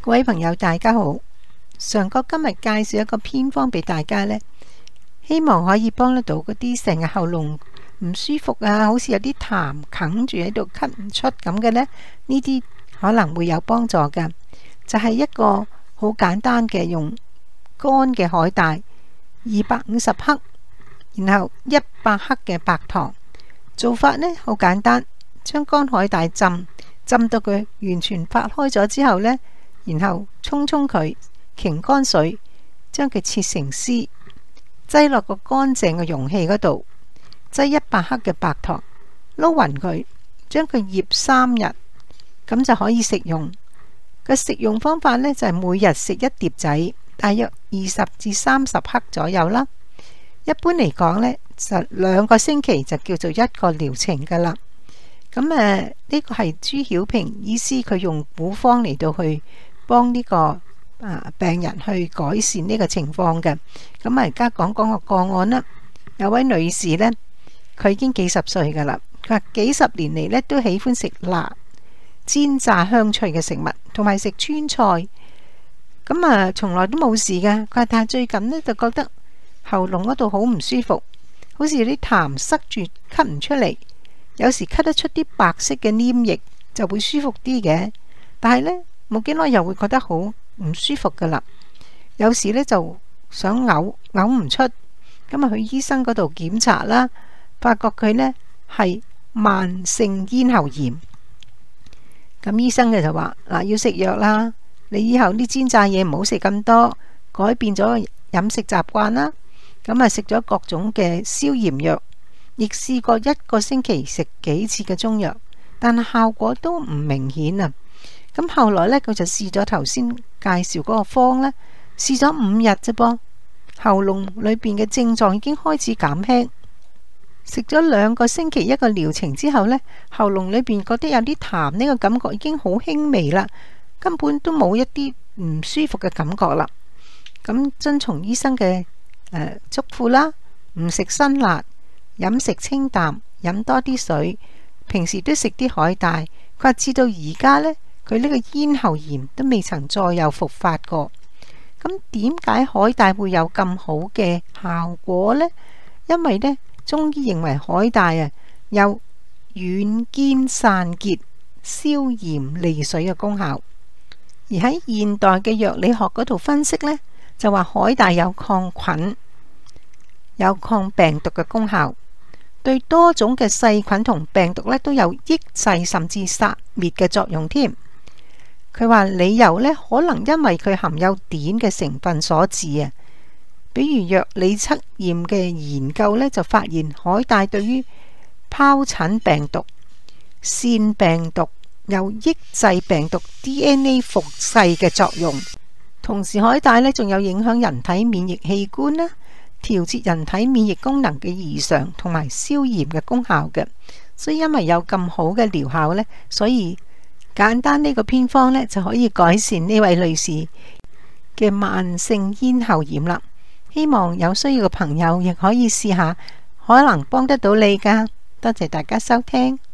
各位朋友大家好，常覺今日介紹一個偏方俾大家呢，希望可以幫得到嗰啲成日喉嚨唔舒服啊，好似有啲痰哽住喺度咳唔出咁嘅呢，呢啲可能會有幫助嘅。就係一個好簡單嘅，用乾嘅海帶250克，然後100克嘅白糖。做法呢好簡單，將乾海帶浸到佢完全發開咗之後呢，然後沖佢，擎乾水，將佢切成絲，擠落個乾淨嘅容器嗰度，擠100克嘅白糖，撈勻佢，將佢醃3日，咁就可以食用。個食用方法呢，就係每日食一碟仔，大約20至30克左右啦。一般嚟講呢，就2個星期就叫做一個療程噶啦。咁呢個係朱曉平醫師佢用古方嚟到去幫呢個病人去改善呢個情況嘅。咁而家講個個案啦。有位女士呢，佢已經幾十歲噶啦，佢話幾十年嚟呢都喜歡食辣、煎炸香脆嘅食物，同埋食川菜。咁從來都冇事嘅。佢話但係最近呢，就覺得喉嚨嗰度好唔舒服，好似有啲痰塞住，咳唔出嚟。有時咳得出啲白色嘅黏液，就會舒服啲嘅。但係呢，冇幾耐又會覺得好唔舒服噶啦。有時呢，就想嘔唔出，咁去醫生嗰度檢查啦，發覺佢呢係慢性咽喉炎。咁醫生就話嗱，要食藥啦，你以後啲煎炸嘢唔好食咁多，改變咗飲食習慣啦。咁食咗各種嘅消炎藥。亦試過1個星期食幾次嘅中藥，但係效果都唔明顯啊。咁後來呢，佢就試咗頭先介紹嗰個方呢，試咗5日啫噃，喉嚨裏邊嘅症狀已經開始減輕。食咗2個星期一個療程之後呢，喉嚨裏邊覺得有啲痰，呢個感覺已經好輕微啦，根本都冇一啲唔舒服嘅感覺啦。咁遵從醫生嘅囑咐啦，唔食辛辣，飲食清淡，飲多啲水，平時都食啲海帶。佢話至到而家呢，佢呢個咽喉炎都未曾再有復發過。咁點解海帶會有咁好嘅效果呢？因為呢，中醫認為海帶有軟堅散結、消炎利水嘅功效。而喺現代嘅藥理學嗰度分析呢，就話海帶有抗菌、有抗病毒嘅功效。對多種嘅細菌同病毒都有抑制甚至殺滅嘅作用添。佢話理由呢，可能因為佢含有碘嘅成分所致啊。比如藥理測驗嘅研究呢，就發現海帶對於疱疹病毒、腺病毒有抑制病毒 DNA 複製嘅作用。同時海帶呢，仲有影響人體免疫器官啦，調節人體免疫功能嘅異常同埋消炎嘅功效嘅。所以因為有咁好嘅療效呢，所以簡單呢個偏方呢，就可以改善呢位女士嘅慢性咽喉炎啦。希望有需要嘅朋友亦可以試下，可能幫得到你㗎。多謝大家收聽。